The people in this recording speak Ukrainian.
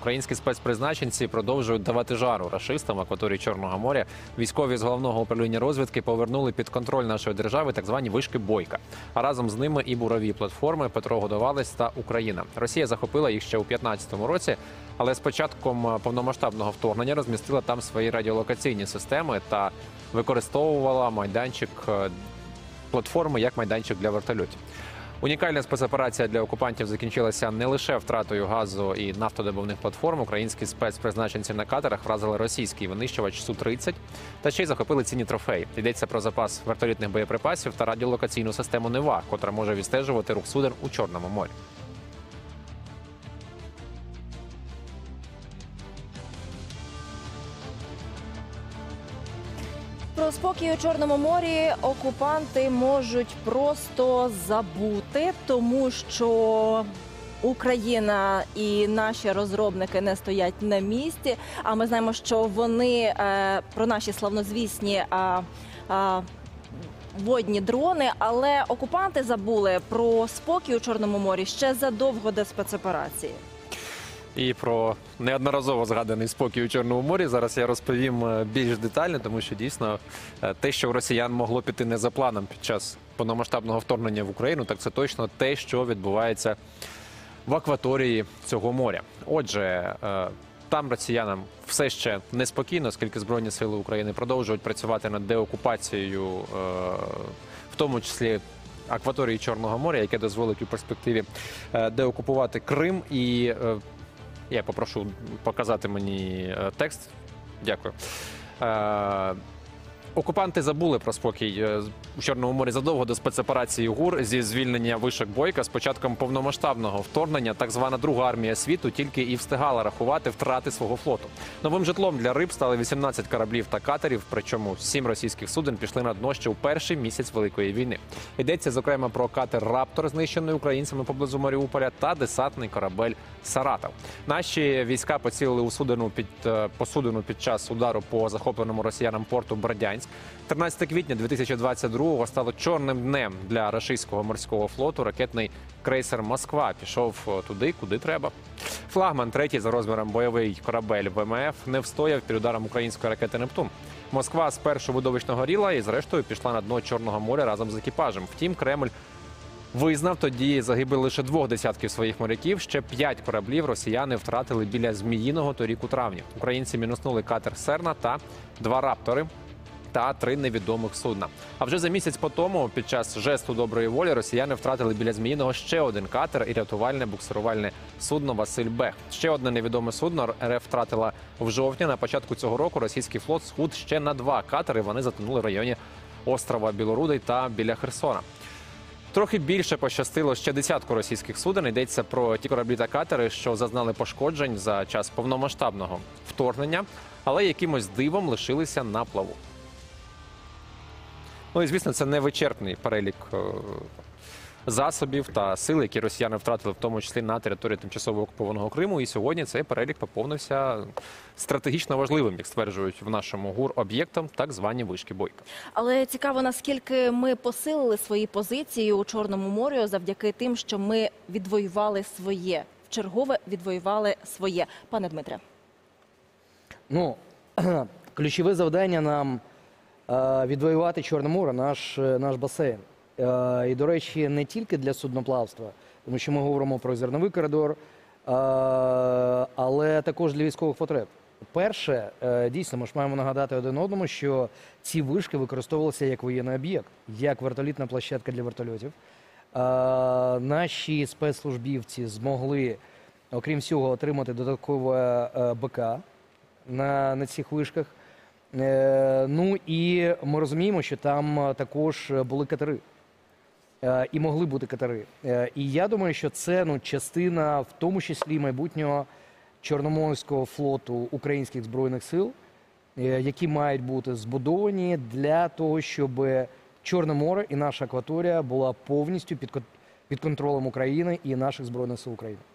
Українські спецпризначенці продовжують давати жару рашистам в акваторії Чорного моря. Військові з Головного управління розвідки повернули під контроль нашої держави так звані вишки Бойка. А разом з ними і бурові платформи Петро Годовалець та Україна. Росія захопила їх ще у 2015 році, але з початком повномасштабного вторгнення розмістила там свої радіолокаційні системи та використовувала майданчик платформи як майданчик для вертольотів. Унікальна спецоперація для окупантів закінчилася не лише втратою газу і нафтодобувних платформ. Українські спецпризначенці на катерах вразили російський винищувач Су-30 та ще й захопили цінні трофеї. Йдеться про запас вертолітних боєприпасів та радіолокаційну систему «Нева», котра може відстежувати рух суден у Чорному морі. Про спокій у Чорному морі окупанти можуть просто забути, тому що Україна і наші розробники не стоять на місці. А ми знаємо, що вони про наші славнозвісні водні дрони, але окупанти забули про спокій у Чорному морі ще задовго до спецоперації. І про неодноразово згаданий спокій у Чорному морі зараз я розповім більш детально, тому що дійсно те, що у росіян могло піти не за планом під час повномасштабного вторгнення в Україну, так це точно те, що відбувається в акваторії цього моря. Отже, там росіянам все ще неспокійно, оскільки Збройні сили України продовжують працювати над деокупацією, в тому числі акваторії Чорного моря, яке дозволить у перспективі деокупувати Крим. І я попрошу показати мені текст. Дякую. Окупанти забули про спокій у Чорному морі задовго до спецоперації ГУР зі звільнення вишок Бойка. З початком повномасштабного вторгнення так звана Друга армія світу тільки і встигала рахувати втрати свого флоту. Новим житлом для риб стали 18 кораблів та катерів, причому 7 російських суден пішли на дно ще у перший місяць Великої війни. Йдеться, зокрема, про катер «Раптор», знищений українцями поблизу Маріуполя, та десантний корабель «Саратов». Наші війська поцілили у посудину під час удару по захопленому росіянам порту Бердянськ. 13 квітня 2022-го стало чорним днем для рашистського морського флоту. Ракетний крейсер «Москва» пішов туди, куди треба. Флагман, третій за розміром бойовий корабель ВМФ, не встояв під ударом української ракети «Нептун». Москва спершу видовищно горіла і зрештою пішла на дно Чорного моря разом з екіпажем. Втім, Кремль визнав тоді загибель лише 2 десятків своїх моряків. Ще 5 кораблів росіяни втратили біля Зміїного торік у травні. Українці мінуснули катер «Серна» та 2 «Раптори» та 3 невідомих судна. А вже за місяць по тому, під час жесту доброї волі, росіяни втратили біля Зміїного ще один катер і рятувальне буксирувальне судно «Василь Бех». Ще одне невідоме судно РФ втратила в жовтні. На початку цього року російський флот схуд ще на 2 катери. Вони затонули в районі острова Білорудий та біля Херсона. Трохи більше пощастило ще 10 російських суден. Йдеться про ті кораблі та катери, що зазнали пошкоджень за час повномасштабного вторгнення, але якимось дивом лишилися на плаву. Ну і, звісно, це не вичерпний перелік засобів та сил, які росіяни втратили, в тому числі на території тимчасово окупованого Криму. І сьогодні цей перелік поповнився стратегічно важливим, як стверджують в нашому ГУР, об'єктом, так звані вишки Бойка. Але цікаво, наскільки ми посилили свої позиції у Чорному морі завдяки тим, що ми відвоювали своє, вчергове відвоювали своє. Пане Дмитре. Ну, ключове завдання нам відвоювати Чорне море, наш басейн. І, до речі, не тільки для судноплавства, тому що ми говоримо про зерновий коридор, але також для військових потреб. Перше, дійсно, ми ж маємо нагадати один одному, що ці вишки використовувалися як воєнний об'єкт, як вертолітна площадка для вертольотів. Наші спецслужбівці змогли, окрім всього, отримати додаткове БК на цих вишках. Ну і ми розуміємо, що там також були катери. І могли бути катери. І я думаю, що це частина, в тому числі, майбутнього Чорноморського флоту українських Збройних сил, які мають бути збудовані для того, щоб Чорне море і наша акваторія була повністю під контролем України і наших Збройних сил України.